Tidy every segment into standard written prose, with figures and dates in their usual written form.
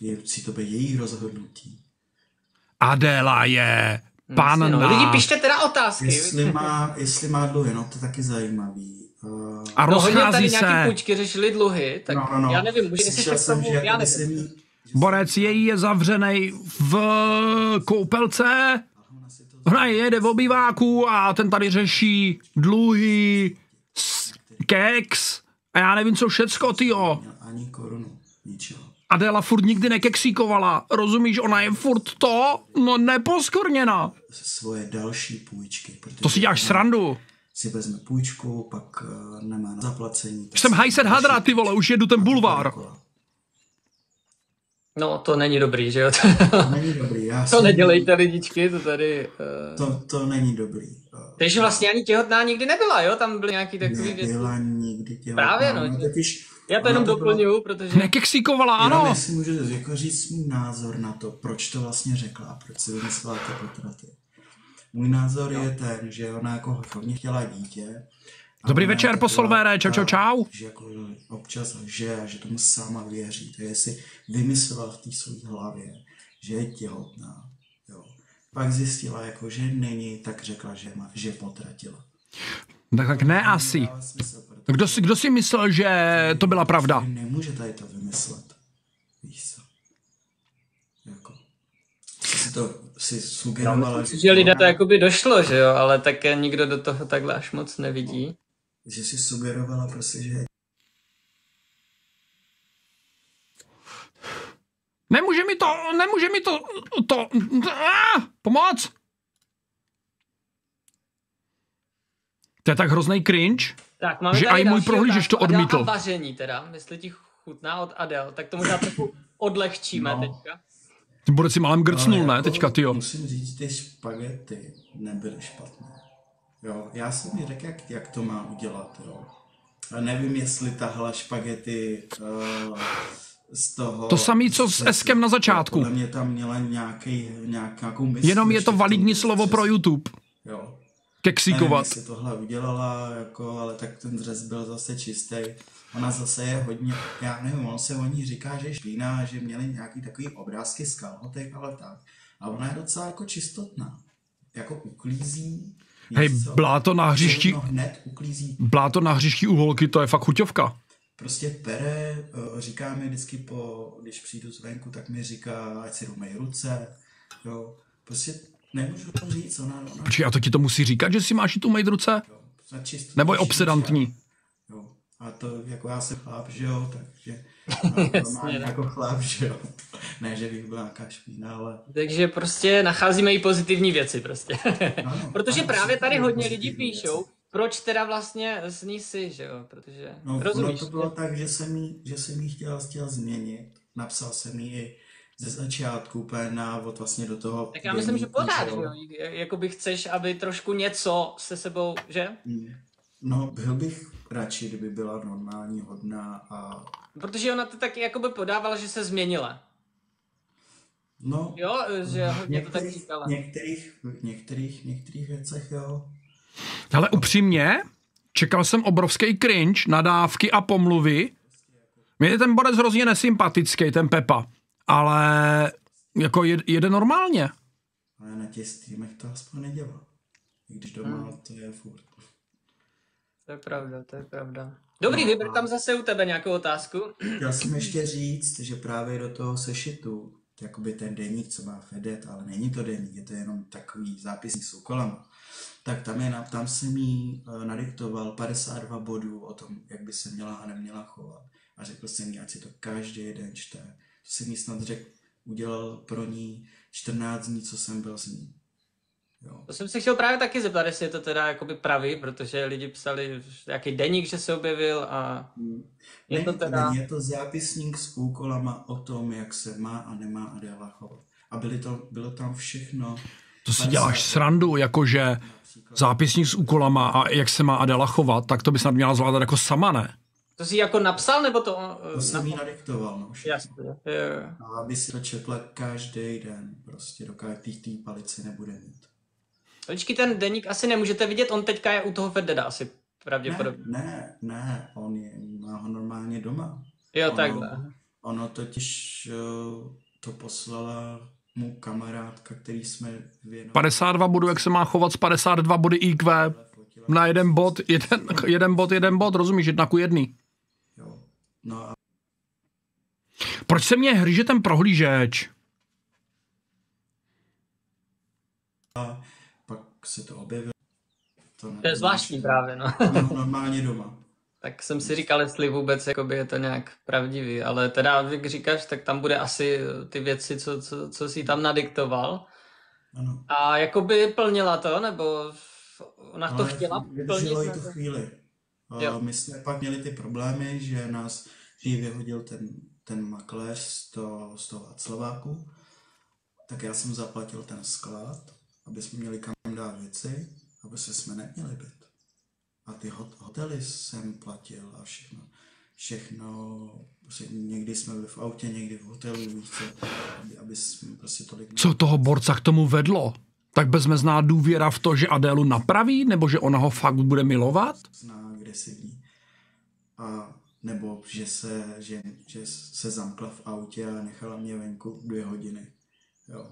si to být její rozhodnutí. Adéla je panna. No, lidi, pište teda otázky. Jestli má dluhy, no to je taky zajímavý. A rozchází tady se. nějaký půjčky řešili dluhy, tak já nevím, může si se k tomu, já nevím. Borec její je zavřenej v koupelce, ona jede v obýváku a ten tady řeší dluhy, keks a já nevím co všecko, tyjo. Ani korunu, ničeho. Adéla furt nikdy nekeksíkovala, rozumíš, ona je furt neposkorněna. Svoje další půjčky. To si děláš srandu. Si vezme půjčku, pak nemá na zaplacení. Jsem hajset hadra, ty vole, už jedu ten bulvár. No, to není dobrý, že jo? To není dobrý. To nedělejte, lidičky, to tady... To není dobrý. Takže vlastně ani těhotná nikdy nebyla, jo? Tam byly nějaký takový věci. Nebyla nikdy těhotná. Právě, no. Já to jenom doplňuju, protože... Nekeksíkovala, ano. Jenom jestli můžu jako říct můj názor na to, proč to vlastně řekla, proč si vymyslela ty potraty. Můj názor je ten, že ona jako hodně chtěla dítě. Dobrý večer, posolvére, čau. Že jako občas lže a že tomu sama věří. Takže si vymyslela v té své hlavě, že je těhotná. Jo. Pak zjistila, jako, že není, tak řekla, že potratila. Tak ne asi. Kdo si myslel, že to byla pravda? Nemůže tady to vymyslet. Víš co? Jako. Si sugerovala, že lidé to jakoby došlo, že jo, ale také nikdo do toho takhle až moc nevidí. Že si sugerovala prostě, že... Nemůže mi to, pomoc! To je tak hrozný cringe, tak, máme že i můj prohlížeč to odmítl. A vaření teda, jestli ti chutná od Adele, tak to možná trochu odlehčíme teďka. Ty bude si malem grcnul, jako, ne, teďka, tyjo. Musím říct, ty špagety nebyly špatné. Jo, já jsem mi řekl, jak to má udělat, jo. A nevím, jestli tahle špagety z toho... To samý, co s Eskem na začátku. Podle mě tam měla nějakou mysl. Jenom je to validní slovo pro YouTube. Jo. Keksíkovat. Nevím, jestli tohle udělala, jako, ale tak ten dres byl zase čistý. Ona zase je hodně, já nevím, on se o ní říká, že je špíná, že měli nějaký takový obrázky z kalhotek, ale tak. A ona je docela jako čistotná. Jako uklízí. Hej, bláto na hřišti u holky, to je fakt chuťovka. Prostě pere, říká mi vždycky když přijdu zvenku, tak mi říká, ať si umej ruce, jo. Prostě nemůžu to říct, ona... Počkej, a to ti to musí říkat, že si máš jít umýt ruce? Jo, nebo je obsedantní? Jo, a to jako já jsem chlap, že jo, takže... Normálně jako chlap, že jo. Ne, že bych byl nějaká špína, ale... Takže prostě nacházíme i pozitivní věci prostě. Ano, protože právě tady hodně lidí píšou, proč teda vlastně s ní si, že jo, protože... No, rozumíš, to bylo tak, že jsem jí chtěl změnit. Napsal jsem jí i ze začátku úplně návod vlastně do toho... Tak já myslím, že pořád, jo. Jakoby chceš, aby trošku něco se sebou, že? No, byl bych radši, kdyby byla normální, hodná a... Protože ona to taky jakoby podávala, že se změnila. No, jo, že hodně to tak říkala. Některých věcech, jo. Ale upřímně, čekal jsem obrovský cringe, nadávky a pomluvy. Mně je ten borec hrozně nesympatický, ten Pepa. Ale jako jede normálně. Ale na těch streamech to aspoň nedělá. I když doma to je furt. To je pravda. Dobrý, vyber tam zase u tebe nějakou otázku. Chtěl jsem ještě říct, že právě do toho sešitu, jakoby ten deník, co má Fedet, ale není to deník, je to jenom takový zápisník s úkolama. Tak tam jsem jí nadiktoval 52 bodů o tom, jak by se měla a neměla chovat. A řekl jsem jí, ať si to každý den čte. To jsem jí snad udělal pro ní 14 dní, co jsem byl s ní. Jo. To jsem se chtěl právě taky zeptat, jestli je to teda jakoby pravý, protože lidi psali nějaký deník, že se objevil a... Je to zápisník s úkolama o tom, jak se má a nemá Adéla chovat. A bylo tam všechno. To si děláš srandu, jakože zápisník s úkolama a jak se má Adéla chovat, tak to by snad měla zvládat jako sama, ne? To jsi jako napsal, nebo to... To jsem jí nadiktoval, no. Jasně. A aby si to četla každý den, prostě, dokud té palici nebude mít. Počkej, ten deník asi nemůžete vidět, on teďka je u toho Fededa asi pravděpodobně. Ne, má ho normálně doma. Jo, takhle. ono totiž to poslala mu kamarádka, který jsme věnovali. 52 bodů, jak se má chovat z 52 body IQ na jeden bod, rozumíš, 1:1. Jo. No a Proč se mě hryže ten prohlížeč? pak se to objevilo. To je zvláštní právě, no. Normálně doma. Tak jsem si říkal, jestli vůbec jakoby je to nějak pravdivý, ale teda, jak říkáš, tak tam bude asi ty věci, co jsi tam nadiktoval. Ano. A jakoby plnila to, nebo ona to chtěla vydrželo plnit? i tu chvíli. My jsme pak měli ty problémy, že nás vyhodil ten makléř z toho Václaváku, tak já jsem zaplatil ten sklad, aby jsme měli kam dát věci, aby jsme neměli byt. A ty hotely jsem platil a všechno, prostě někdy jsme byli v autě, někdy v hotelu, víš co, aby jsme prostě tolik... Co toho borca k tomu vedlo? Tak bezmezná důvěra v to, že Adélu napraví, nebo že ona ho fakt bude milovat? Zná agresivní. A nebo že se zamkla v autě a nechala mě venku 2 hodiny. Jo.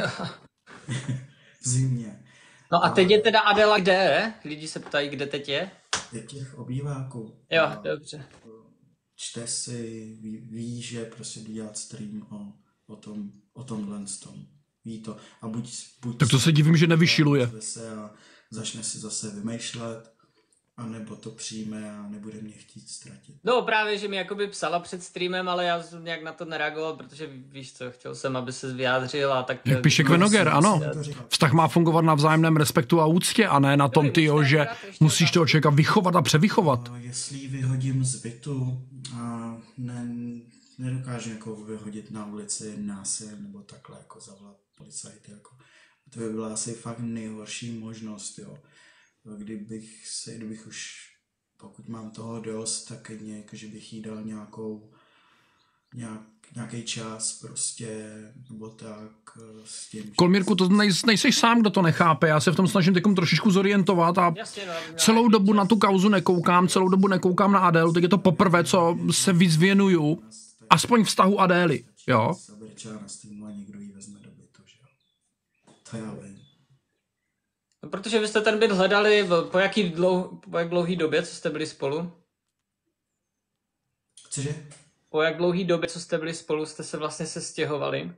V zimě. No a teď je teda Adéla kde? Lidi se ptají, kde teď je? Je těch obýváků. Jo, dobře. Čte si, ví, že prostě dělat stream o tomhle tom. Ví to. A buď Tak to se divím, že nevyšiluje. Se a začne si zase vymýšlet, anebo to přijme a nebude mě chtít ztratit. No právě, že mi jakoby psala před streamem, ale já jsem nějak na to nereagoval, protože víš co, chtěl jsem, aby se vyjádřil a tak... Jak píše Kvenoger, ano. Vztah má fungovat na vzájemném respektu a úctě a ne na tom, tyjo, že musíš toho člověka vychovat a převychovat. Jestli ji vyhodím z bytu a nedokážu jako vyhodit na ulici násilím nebo takhle jako zavolat policajty, jako. To by byla asi fakt nejhorší možnost, jo. Kdybych už, pokud mám toho dost, tak že bych jí dal nějaký čas prostě, nebo tak s tím. Kolmírku, to nejseš sám, kdo to nechápe, já se v tom snažím teď trošičku zorientovat a celou dobu na tu kauzu nekoukám, celou dobu nekoukám na Adélu, teď je to poprvé, co se víc věnuju, aspoň vztahu Adély, jo. Na streamu a někdo jí vezme do bytu, že jo. To já vím. No, protože vy jste ten byt hledali po jak dlouhý době, co jste byli spolu? Cože? Po jak dlouhý době, co jste byli spolu, jste se vlastně sestěhovali?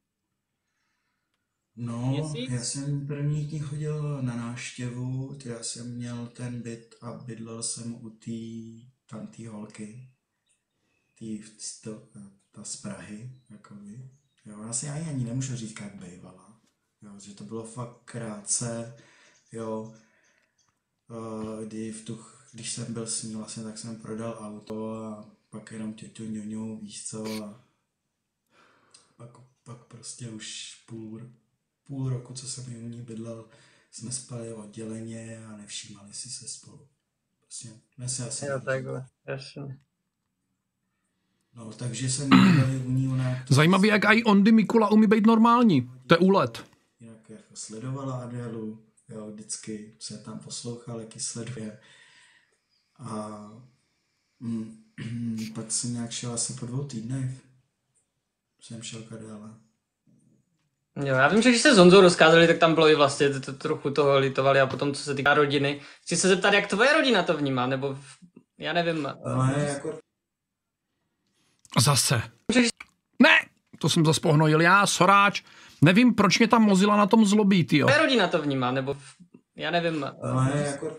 No, Měsíc? Já jsem první dní chodil na návštěvu, já jsem měl ten byt a bydlel jsem u té holky, ta z Prahy, jakoby. Jo, já si ani nemůžu říct, jak bývala. Jo, že to bylo fakt krátce, jo. Když jsem byl s ní vlastně, tak jsem prodal auto a pak jenom těťu ňuňu, víš co, a pak prostě už půl roku, co jsem u ní bydlel, jsme spali odděleně a nevšímali si se spolu. Prostě dnes je asi... Jo, takhle, jasně. No, takže jsem bydlel u ní, ona... Zajímavý, jak i Ondy Mikula umí být normální. To je úlet. Jinak jako sledovala Adélu, jo, vždycky se tam poslouchal, jak ji sleduje. A pak jsem nějak šel asi po 2 týdnech. Jsem šel k Adéle. Jo, já vím, že když se s Honzou rozkázali, tak tam bylo i vlastně trochu toho litovali a potom, co se týká rodiny. Chci se zeptat, jak tvoje rodina to vnímá, nebo já nevím. Ale jako... Zase. Ne, to jsem zase pohnojil já, soráč. Nevím, proč mě ta Mozilla na tom zlobí, tyjo. Tvoje rodina to vnímá, nebo já nevím. Ale jako...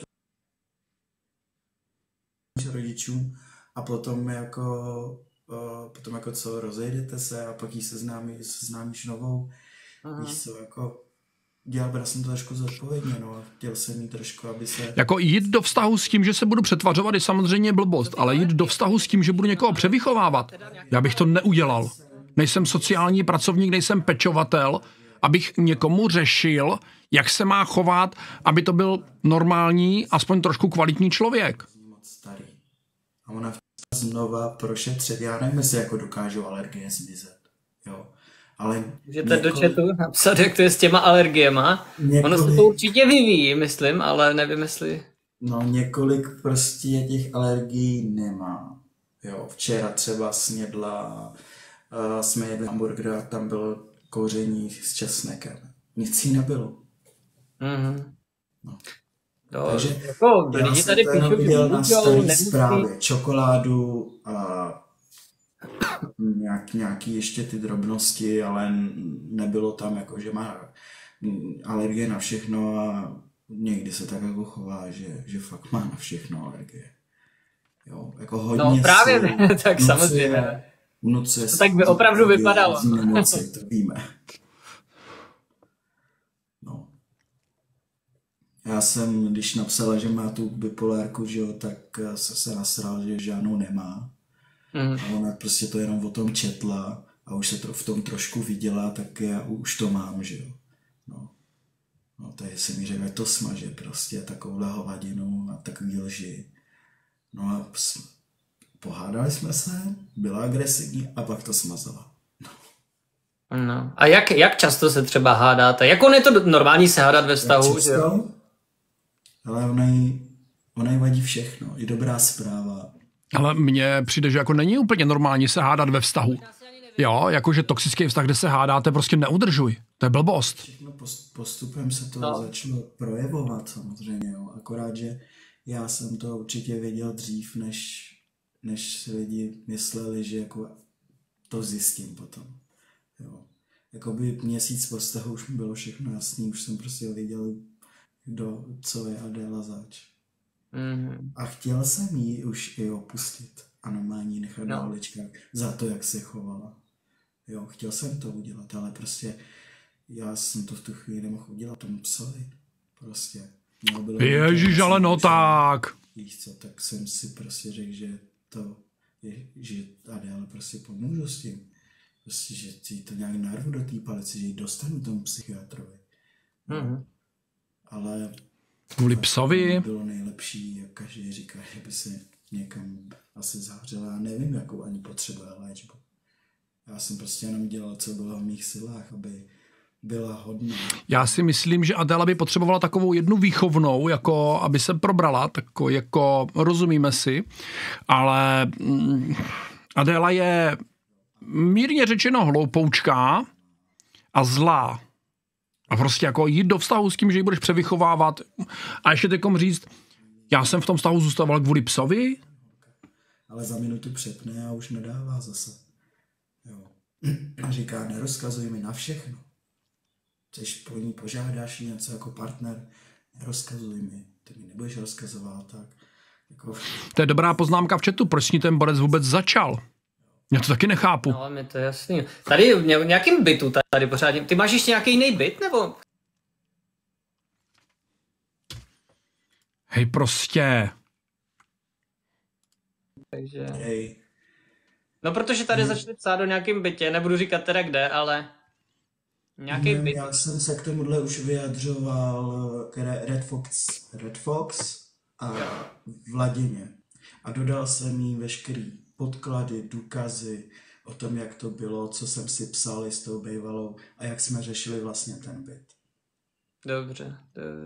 rodičů a potom jako co, rozejdete se a pak jí seznámíš novou. Víš co, jako bral jsem to trošku zodpovědně, no a chtěl jsem jí trošku, aby se... Jako jít do vztahu s tím, že se budu přetvařovat, je samozřejmě blbost, ale jít do vztahu s tím, že budu někoho převychovávat, já bych to neudělal. Nejsem sociální pracovník, nejsem pečovatel, abych někomu řešil, jak se má chovat, aby to byl normální, aspoň trošku kvalitní člověk. Moc starý. A ona znova prošetřit, já nevím, jestli jako dokážu alergie zmizet, jo. Ale můžete do chatu napsat, jak to je s těma alergiema. Ono se to určitě vyvíjí, myslím, ale nevím, jestli... No, několik prostě těch alergií nemá. Jo, včera třeba snědla jsme jedli hamburger a tam bylo kouření s česnekem. Nic jí nebylo. No. Takže jako, já lidi jsem tady to jenom píšou, viděl na můžou, starý nemusí. zprávě. Čokoládu a nějaký ještě ty drobnosti, ale nebylo tam jako, že má alergie na všechno a někdy se tak jako chová, že fakt má na všechno alergie. Jo, jako hodně No právě, tak vnucuje- samozřejmě. vnucuje To tak by opravdu vypadalo. Nemoci, to víme. No. Já jsem, když napsala, že má tu bipolárku, že jo, tak se nasral, že žádnou nemá. A ona prostě to jenom o tom četla a už se v tom trošku viděla, tak já už to mám, že jo. No tady si mi řekl, to smaže prostě takovouhle hovadinu a takový lži. No a pohádali jsme se, byla agresivní a pak to smazala. No. A jak často se třeba hádáte? Jak on je to normální se hádat ve vztahu? Že jo? Ale ona jí vadí všechno, i dobrá zpráva. Ale mně přijde, že jako není úplně normální se hádat ve vztahu. Jo, jakože toxický vztah, kde se hádáte, prostě neudržuj. To je blbost. Všechno postupem se to začalo projevovat samozřejmě, jo. Akorát, že já jsem to určitě věděl dřív, než si lidi mysleli, že jako to zjistím potom. Jo. Jakoby měsíc po vztahu už mi bylo všechno jasný, už jsem prostě věděl, co je Adéla zač. A chtěl jsem jí už i opustit a normálně nechat na holičkách za to, jak se chovala. Jo, chtěl jsem to udělat, ale prostě já jsem to v tu chvíli nemohl udělat, tomu psali. Prostě. Ježíš, ale no tak. Víš co, tak jsem si prostě řekl, že Adéle prostě pomůžu s tím. Prostě, že ti to nějak narvu do té palice, že ji dostanu tomu psychiatrovi. Ale kvůli psovi bylo nejlepší, jak každý říká, že by se někam asi zavřela. Já nevím, jakou ani potřebuje léčbu. Já jsem prostě jenom dělal, co bylo v mých silách, aby byla hodná. Já si myslím, že Adéla by potřebovala takovou jednu výchovnou, jako aby se probrala, jako rozumíme si, ale Adéla je mírně řečeno hloupoučká a zlá. A prostě jako jít do vztahu s tím, že ji budeš převychovávat a ještě teďkom říct, já jsem v tom vztahu zůstával kvůli psovi. Ale za minutu přepne a už nedává zase. Jo. A říká, nerozkazuj mi na všechno. Když po ní požádáš něco jako partner, nerozkazuj mi, ty mi nebudeš rozkazovat, tak jako... To je dobrá poznámka v chatu, proč s ní ten borec vůbec začal. Já to taky nechápu. No, ale mi to je jasný. Tady v nějakým bytu tady pořád. Ty máš ještě nějaký jiný byt, nebo? Hej, prostě. Takže... Hej. No, protože tady začali psát do nějakým bytě, nebudu říkat teda kde, ale... Nějaký byt. Já jsem se k tomuhle už vyjadřoval k Red Fox a Vladině. A dodal jsem jí veškerý podklady, důkazy o tom, jak to bylo, co jsem si psal s tou bejvalou a jak jsme řešili vlastně ten byt. Dobře.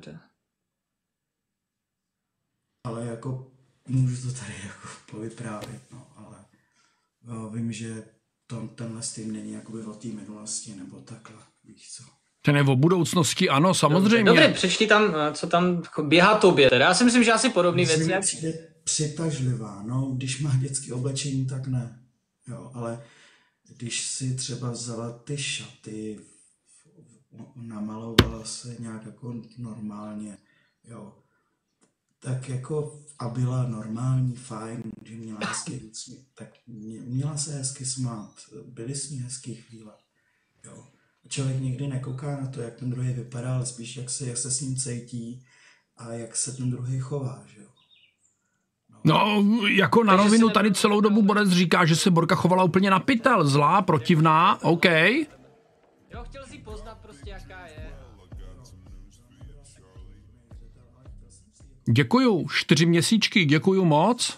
Ale jako můžu to tady jako povyprávět, no, ale vím, že tenhle s tím není jakoby o té minulosti nebo takhle, víš co. Ten je o budoucnosti, ano, samozřejmě. Dobře, přečti tam, co tam běhá tobě. Teda já si myslím, že asi podobný věci. Přijde přitažlivá, no, když má dětské oblečení, tak ne. Jo, ale když si třeba vzala ty šaty, namalovala se nějak jako normálně, jo, tak jako a byla normální, fajn, že měla hezký úsměv, tak měla se hezky smát, byly s ní hezký chvíle, jo. Člověk nikdy nekouká na to, jak ten druhý vypadá, ale spíš jak se s ním cítí a jak se ten druhý chová, že jo. No, jako na rovinu tady celou dobu borec říká, že se Borka chovala úplně na pytel, zlá, protivná, OK. Jo, chtěl si poznat prostě, jaká je. Děkuju, 4 měsíčky, děkuju moc.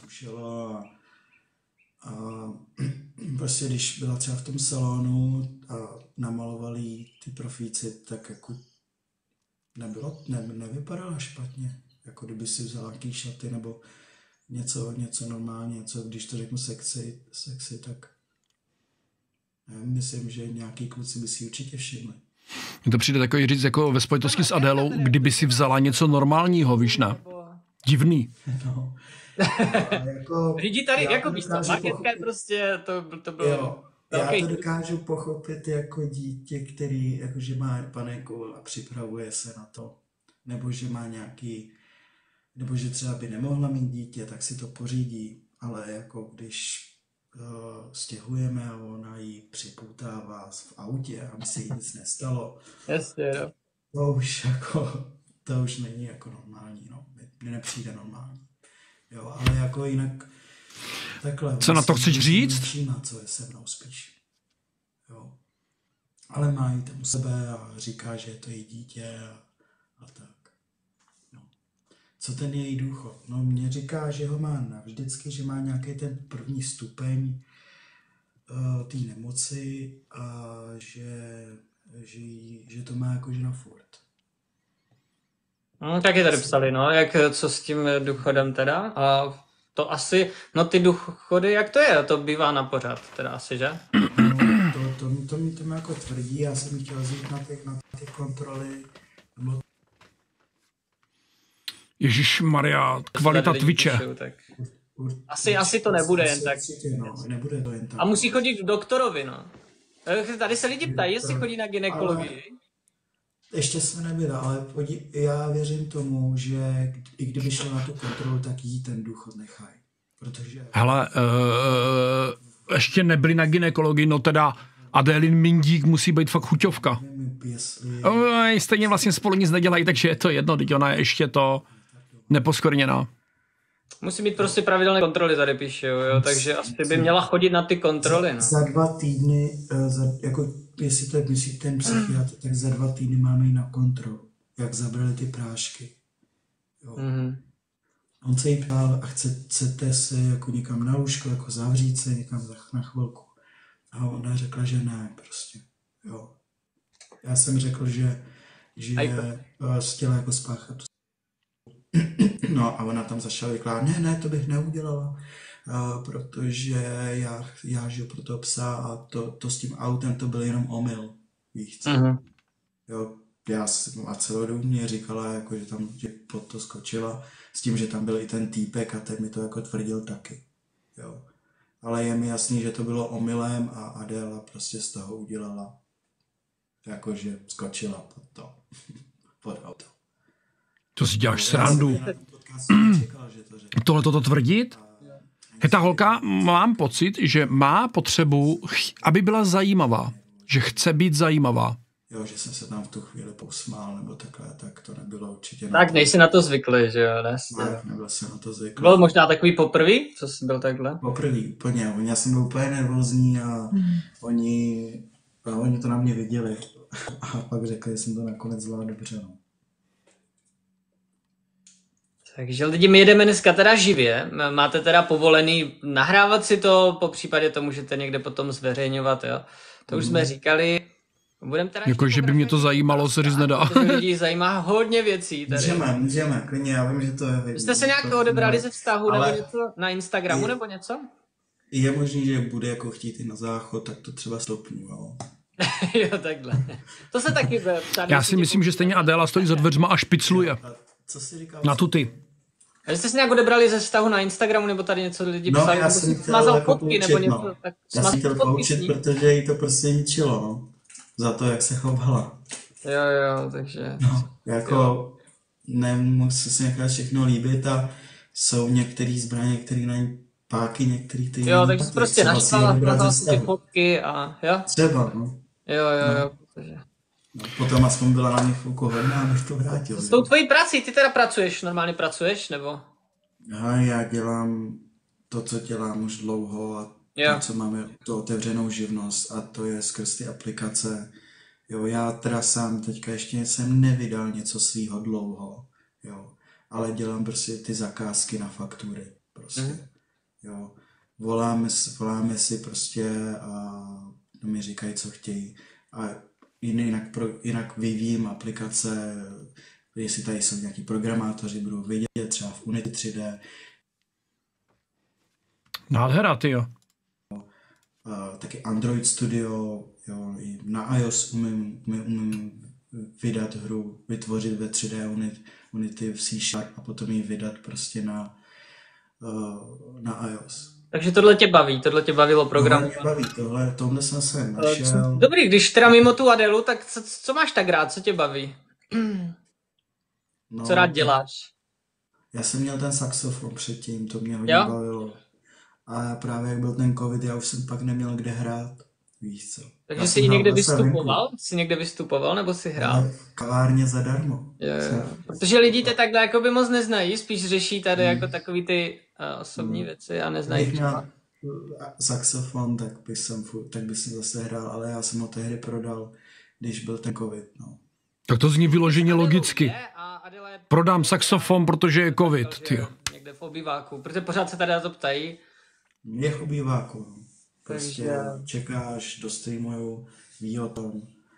A prostě když byla třeba v tom salonu a namalovali ty profíci, tak jako nevypadala špatně. Jako kdyby si vzala nějaký šaty nebo něco normálně, něco, když to řeknu sexy, tak Já myslím, že nějaký kluci by si určitě všimli. Mně to přijde takový říct jako ve spojitosti s Adélou, kdyby si vzala něco normálního, víš, ne? Divný. No. Jako, Lidi tady, jako víš co, marketka je prostě, to bylo... Jo, já to dokážu pochopit jako dítě, který jakože má panenku a připravuje se na to. Nebo že má nějaký, nebo že třeba by nemohla mít dítě, tak si to pořídí. Ale jako když stěhujeme a ona ji připoutává v autě, aby se jí nic nestalo, Jasně, jo. to už není jako normální, no. Mně nepřijde normální. Jo, ale jako jinak takhle. Co na to chceš říct? Všímá, co je se mnou spíš. Jo. Ale má jí tam u sebe a říká, že je to její dítě a tak. No. Co ten její důchod? No mě říká, že ho má navždycky, že má nějaký ten první stupeň té nemoci a že to má jako žena furt. Taky tady psali, no, co s tím důchodem teda. A to asi, no ty důchody, jak to je? To bývá na pořad teda asi, že? No, to mi jako tvrdí, já jsem chtěl jít na ty kontroly. Ježišmarja, kvalita Twitche. Píšou, tak... Asi to nebude jen tak. No, nebude to jen tak. A musí chodit k doktorovi, no. Tady se lidi ptají, jestli chodí na gynekologii. Ještě jsme nebyli, ale já věřím tomu, že i kdyby šel na tu kontrolu, tak jí ten důchod nechají. Protože... Hele, ještě nebyli na gynekologii, no teda Adélin Mindík musí být fakt chuťovka. Stejně vlastně spolu nic nedělají, takže je to jedno, teď ona je ještě to neposkvrněná. Musí mít prostě pravidelné kontroly, tady píše, jo, takže asi by měla chodit na ty kontroly, no. Za 2 týdny, jako jestli to myslí ten psychiatr, tak za 2 týdny máme jít na kontrolu, jak zabrali ty prášky. Jo. On se jí ptal a chcete se jako někam na lůžko, jako zavřít se někam na chvilku. A ona řekla, že ne, prostě. Jo. Já jsem řekl, že chtěla jako spáchat. No a ona tam začala vykládat, ne, to bych neudělala, protože já žiju pro toho psa a to s tím autem to byl jenom omyl, víš co? Jo, a celou dobu mě říkala, jako, že tam že pod to skočila, s tím, že tam byl i ten týpek a ten mi to jako tvrdil taky, jo. Ale je mi jasný, že to bylo omylem a Adéla prostě z toho udělala, jakože skočila pod to, pod auto. To si děláš srandu. Tohle toto tvrdit? Ta holka, mám pocit, že má potřebu, aby byla zajímavá. Že chce být zajímavá. Jo, že jsem se tam v tu chvíli pousmál, nebo takhle, tak to nebylo určitě... Tak nejsi na to zvyklý, že jo? Tak, nebyl jsem na to zvyklý. Byl možná takový poprvý, co jsi byl takhle? Poprvý, úplně. Já jsem byl úplně nervózní a oni to na mě viděli. A pak řekli, že jsem to nakonec zvládl dobře, no. Takže lidi, my jedeme dneska teda živě, máte teda povolený nahrávat si to, po případě to můžete někde potom zveřejňovat, jo. To už jsme říkali, budeme teda... Jakože by mě to zajímalo, se říct nedá. Protože lidí zajímá hodně věcí tady. Můžeme, klidně, já vím, že to je... Jste se nějak odebrali ze vztahu nebo něco na Instagramu nebo něco? Je možný, že bude jako chtít i na záchod, tak to třeba stopnu, jo. Jo, takhle. To se taky ptát. Já si myslím, že stejně Adéla stojí za dveřma a špicluje. Co jsi říkal? Na tuty. A jste se nějak odebrali ze vztahu na Instagramu, nebo tady něco lidi psali, já jsem chtěl smazal jako fotky, nebo něco, no. tak já jsem chtěl poučit, protože jí to prostě ničilo, no. Za to, jak se chovala. Jo, takže... No, jako nemusí se nechat všechno líbit a jsou některé zbraně, některé na ní páky, některé ty... Jo, takže prostě naštvala ty fotky a jo? Třeba, no. Jo, protože... No, potom aspoň byla na mě chvilku hodná, abych to vrátil. S tou tvojí prací, ty teda pracuješ, normálně pracuješ, nebo? Já dělám to, co dělám už dlouho a to, co máme, tu otevřenou živnost a to je skrz ty aplikace. Jo, já teda sám teďka ještě jsem nevydal něco svýho dlouho, jo, ale dělám prostě ty zakázky na faktury, prostě, jo. Voláme si prostě a mi říkají, co chtějí a jinak vyvíjím aplikace, jestli tady jsou nějaký programátoři, budou vidět třeba v Unity 3D. Nádhera, tyjo. taky Android Studio, jo, i na iOS umím vydat hru, vytvořit ve 3D Unity v C# a potom ji vydat prostě na iOS. Takže tohle tě bavilo program. Tohle mě baví, tohle jsem se našel. Dobrý, když teda mimo tu Adelu, tak co máš tak rád, co tě baví? Co rád děláš? Já jsem měl ten saxofon předtím, to mě hodně bavilo. A právě jak byl ten covid, já už jsem pak neměl kde hrát, víš co. Takže jsi někde vystupoval? Jsi někde vystupoval, nebo jsi hrál? V kavárně zadarmo. Jo. Protože lidi tě takhle jakoby moc neznají, spíš řeší tady jako takový ty osobní věci a neznají. Když měl saxofon, tak bych jsem zase hrál, ale já jsem ho tehdy prodal, když byl ten covid, no. Tak to zní vyloženě logicky. Prodám saxofon, protože je covid, tyjo. Někde v obýváku, protože pořád se tady na to ptají. Je v obýváku, no. Prostě čekáš, dostreamujou, ví o tom.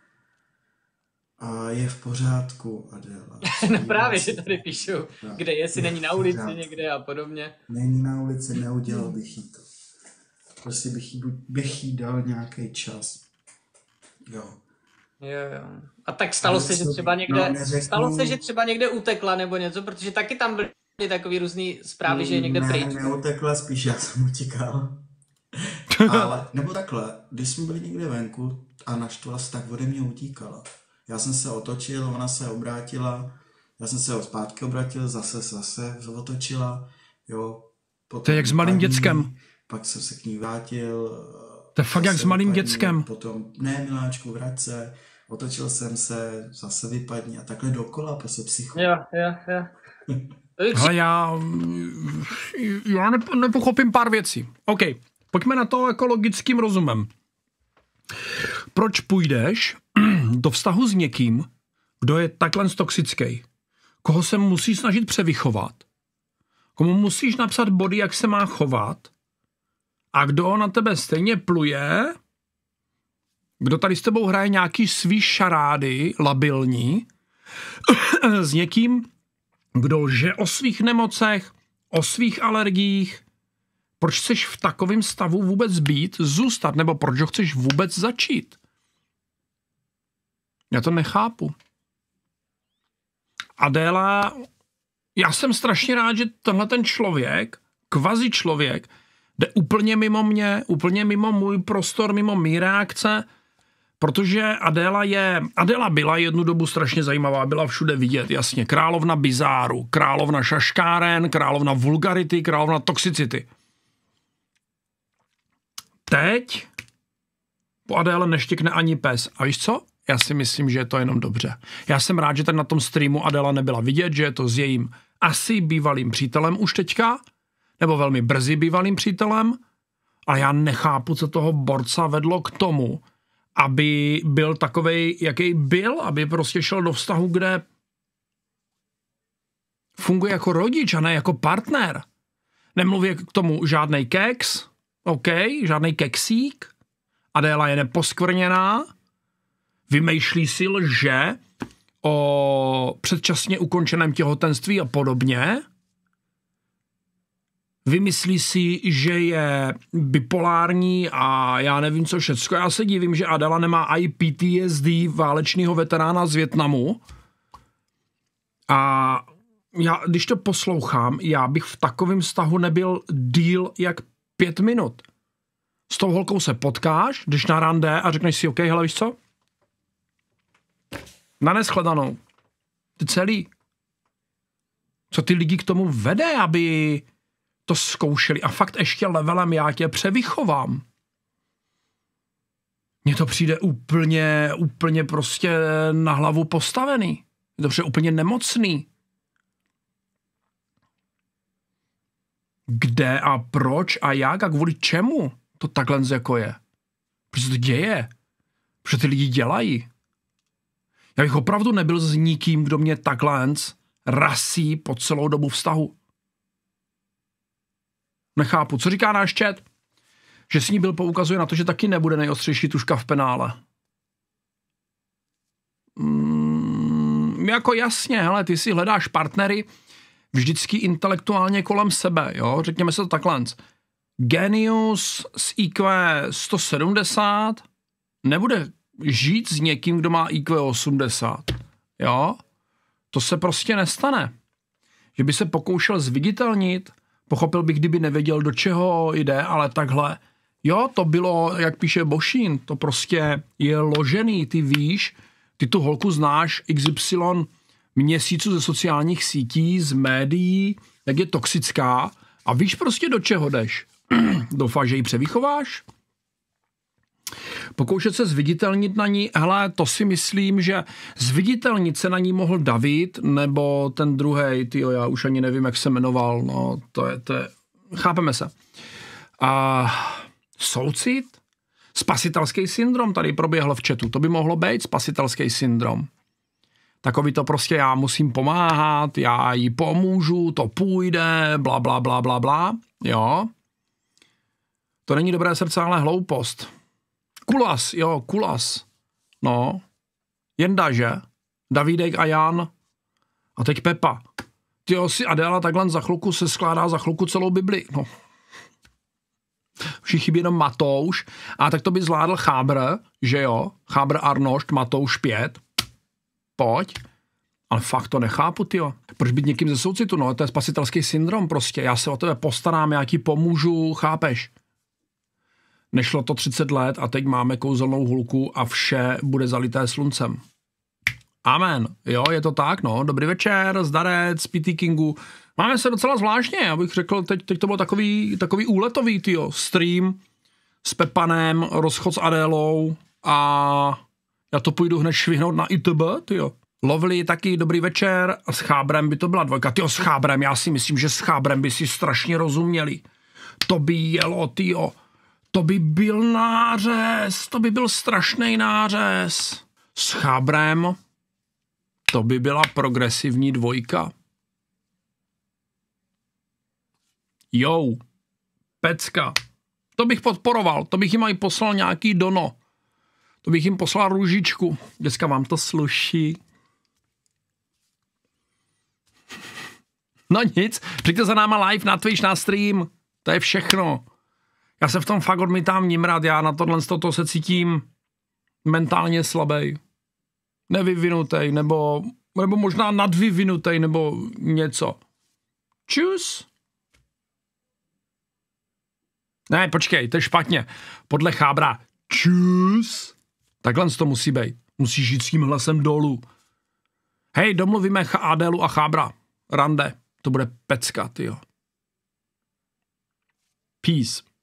A je v pořádku, Adela. No právě, že tady píšou, kde jestli není na ulici někde a podobně. Není na ulici, neudělal bych jí to. Prostě bych jí dal nějaký čas. Jo. A tak stalo se, že třeba někde utekla nebo něco, protože taky tam byly takový různý zprávy, že je někde pryč. Ne, neutekla, spíš já jsem utíkal. Ale, nebo takhle, když jsme byli někde venku a naštvala se, tak ode mě utíkala. Já jsem se otočil, ona se obrátila, já jsem se zpátky obrátil, zase otočila, jo. To je jak s malým dětskem. Pak jsem se k ní vrátil. To je fakt jak s malým dětskem. Potom, ne miláčku, vrať se, otočil jsem se, zase vypadni a takhle dokola, prostě psycho. Jo. Ale já nepochopím pár věcí. OK, pojďme na to ekologickým rozumem. Proč půjdeš do vztahu s někým, kdo je takhle toxický? Koho se musí snažit převychovat? Komu musíš napsat body, jak se má chovat? A kdo na tebe stejně pluje? Kdo tady s tebou hraje nějaký svý šarády, labilní? S někým, kdo lže o svých nemocech, o svých alergiích? Proč chceš v takovém stavu vůbec být, zůstat, nebo proč ho chceš vůbec začít? Já to nechápu. Adéla, já jsem strašně rád, že tenhle ten člověk, kvazi člověk, jde úplně mimo mě, úplně mimo můj prostor, mimo mý reakce, protože Adéla byla jednu dobu strašně zajímavá, byla všude vidět, jasně, královna bizáru, královna šaškáren, královna vulgarity, královna toxicity. Teď po Adéle neštěkne ani pes. A víš co? Já si myslím, že je to jenom dobře. Já jsem rád, že tady na tom streamu Adéla nebyla vidět, že je to s jejím asi bývalým přítelem už teďka, nebo velmi brzy bývalým přítelem, ale já nechápu, co toho borca vedlo k tomu, aby byl takovej, jaký byl, aby prostě šel do vztahu, kde funguje jako rodič a ne jako partner. Nemluví k tomu žádnej keks, OK, žádnej keksík, Adéla je neposkvrněná, vymýšlí si lže o předčasně ukončeném těhotenství a podobně, vymyslí si, že je bipolární a já nevím co všecko. Já se divím, že Adéla nemá i PTSD válečného veterána z Vietnamu. A já, když to poslouchám, já bych v takovém vztahu nebyl díl jak 5 minut. S tou holkou se potkáš, jdeš na rande a řekneš si, OK, hele, víš co? Na neshledanou. Ty celý. Co ty lidi k tomu vede, aby to zkoušeli a fakt ještě levelem já tě převychovám. Mně to přijde úplně prostě na hlavu postavený. Je to přijde úplně nemocný. Kde a proč a jak a kvůli čemu to takhle jako je? Proč se to děje? Proč ty lidi dělají? Já bych opravdu nebyl s nikým, kdo mě takhle rasí po celou dobu vztahu. Nechápu. Co říká náš chat? Že s ní byl poukazuje na to, že taky nebude nejostřejší tuška v penále. Jako jasně, hele, ty si hledáš partnery vždycky intelektuálně kolem sebe, jo? Řekněme se to takhle. Genius s IQ 170 nebude žít s někým, kdo má IQ 80. Jo? To se prostě nestane. Že by se pokoušel zviditelnit, pochopil bych, kdyby nevěděl, do čeho jde, ale takhle. Jo, to bylo, jak píše Bošín, to prostě je ložený, ty víš, ty tu holku znáš XY měsíců ze sociálních sítí, z médií, jak je toxická a víš prostě, do čeho jdeš. Doufáš, že ji převychováš? Pokoušet se zviditelnit na ní, hele, to si myslím, že zviditelnit se na ní mohl David, nebo ten druhej, tyjo, já už ani nevím, jak se jmenoval, no, to je, chápeme se. A soucit? Spasitelský syndrom tady proběhl v chatu, to by mohlo být spasitelský syndrom. Takový to prostě já musím pomáhat, já jí pomůžu, to půjde, bla, bla, bla, bla, bla, jo. To není dobré srdce, ale hloupost. Kulas, jo, Kulas. No, Jenda, že? Davídek a Jan. A teď Pepa. Tyjo, si Adéla takhle za chvilku se skládá za chvilku celou Bibli. No. Už jí chybí jenom Matouš. A tak to by zvládl Chábr, že jo? Chábr Arnošt, Matouš 5. Pojď. Ale fakt to nechápu, tyjo. Proč být někým ze soucitu? No, to je spasitelský syndrom prostě. Já se o tebe postarám, já ti pomůžu, chápeš? Nešlo to 30 let a teď máme kouzelnou hulku a vše bude zalité sluncem. Amen. Jo, je to tak, no. Dobrý večer, zdarec, PT Kingu. Máme se docela zvláštně, já bych řekl, teď to bylo takový úletový, tyjo. Stream s Pepanem, rozchod s Adélou a já to půjdu hned švihnout na ITB, tyjo. Lovely taky dobrý večer a s Chábrem by to byla dvojka. Tyjo, s Chábrem, já si myslím, že s Chábrem by si strašně rozuměli. To by jelo, tyjo. To by byl nářez, to by byl strašný nářez. S Chábrem to by byla progresivní dvojka. Jo, pecka. To bych podporoval, to bych jim aj poslal nějaký dono. To bych jim poslal růžičku. Dneska vám to sluší. No nic, přijďte za náma live na Twitch, na stream. To je všechno. Já se v tom fakt odmítám nimrat, já na tohle se cítím mentálně slabý. Nevyvinutej, nebo možná nadvyvinutej, nebo něco. Čus. Ne, počkej, to je špatně. Podle Chábra. Čus. Takhle to musí být. Musíš jít s tím hlasem dolů. Hej, domluvíme Adélu a Chábra. Rande. To bude pecka, tyjo. Peace.